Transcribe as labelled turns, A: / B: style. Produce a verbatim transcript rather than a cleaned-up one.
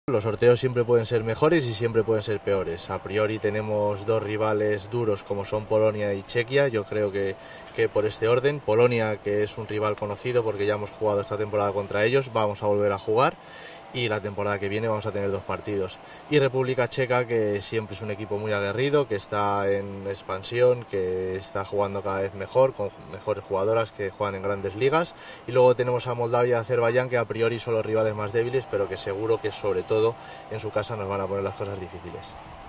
A: Los sorteos siempre pueden ser mejores y siempre pueden ser peores. A priori tenemos dos rivales duros como son Polonia y Chequia. Yo creo que, que por este orden, Polonia, que es un rival conocido porque ya hemos jugado esta temporada contra ellos, vamos a volver a jugar, y la temporada que viene vamos a tener dos partidos. Y República Checa, que siempre es un equipo muy aguerrido, que está en expansión, que está jugando cada vez mejor, con mejores jugadoras que juegan en grandes ligas. Y luego tenemos a Moldavia y Azerbaiyán, que a priori son los rivales más débiles, pero que seguro que sobre todo en su casa nos van a poner las cosas difíciles.